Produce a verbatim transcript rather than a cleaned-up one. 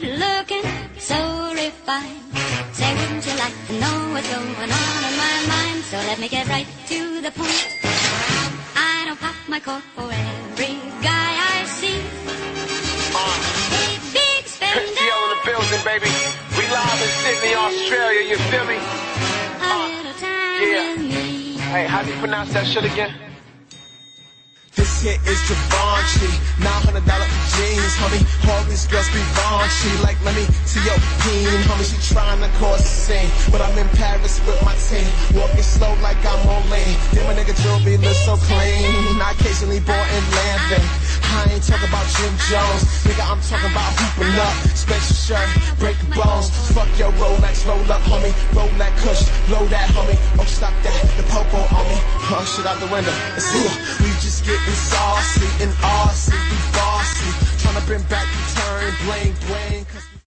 good looking, so refined. Say, wouldn't you like to know what's going on in my mind? So let me get right to the point. I don't pop my cork for every guy I see. Uh, Hey, big spender. P L in the building, baby. We live in Sydney, Australia, you feel me? A little time yeah. with me. Hey, how do you pronounce that shit again? This here is Givenchy, nine hundred dollar jeans, homie. All these girls be raunchy, like let me see your peen, homie. She trying to cause a scene, but I'm in Paris with my team, walking slow like I'm on lane. Then my nigga jewelry look so clean. I occasionally bought in Landing. I ain't talking about Jim Jones, nigga. I'm talking about hooping up, special shirt, breaking bones. Fuck your Rolex, roll up, homie. Roll that kush, blow that, homie. Oh, stop that, the popo on me. Oh, shit out the window. It's here. We just getting saucy and R C, we bossy. Tryna bring back the turn, bling, bling.